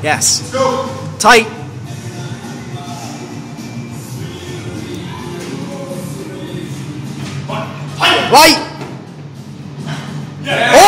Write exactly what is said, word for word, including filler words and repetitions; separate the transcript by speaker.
Speaker 1: Yes.
Speaker 2: Let's go.
Speaker 1: Tight.
Speaker 2: One. Fight.
Speaker 1: Right.
Speaker 2: Yeah.